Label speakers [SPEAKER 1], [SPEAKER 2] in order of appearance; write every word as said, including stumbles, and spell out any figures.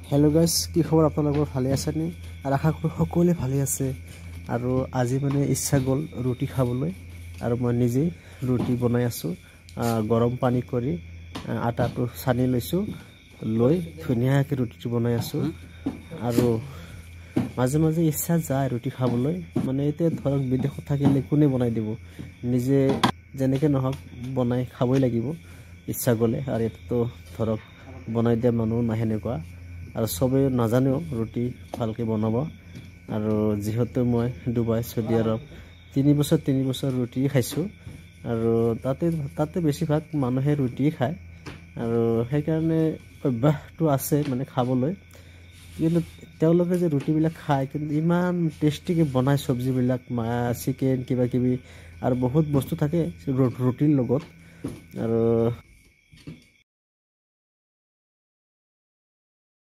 [SPEAKER 1] hello guys কি খবৰ আপোনালোকৰ ভালে আছে নে আৰু আশা কৰো সকলোৱে ভালে আছে আৰু আজি মানে ইচ্ছা গল ৰুটি খাবলৈ আৰু মই নিজে ৰুটি বনাই আছো গৰম পানী কৰি আটাটো সানি লৈছো লৈ ধুনিয়াকৈ ৰুটিটো বনাই আছো আৰু মাজে মাজে ইচ্ছা যায় ৰুটি খাবলৈ মানে এতে ধৰক বিদেশত থাকিলে কোনে বনাই দিব নিজে যেনেকৈ নহক বনাই খাবই লাগিব ইচ্ছা গলে আৰু এটো ধৰক বনাই দিয়া মানুহ নাহেনেকুৱা আৰু সবে নাজানেও ৰুটি ভালকে বনাব আৰু যেহেতু মই দুবাই সৌদি আৰব তিনি বছৰ তিনি বছৰ ৰুটি খাইছো আৰু তাতে তাতে বেছিভাগ মানুহে ৰুটি খায় আৰু সেই কাৰণে অভ্যাসটো আছে মানে খাবলৈ কিন্তু তেওঁলোকে যে ৰুটি বিলাক খায় কিন্তু ইমান টেষ্টিকে বনায় সবজি বিলাক চিকেন কিবা কিবি আৰু বহুত বস্তু থাকে ৰুটিৰ লগত আৰু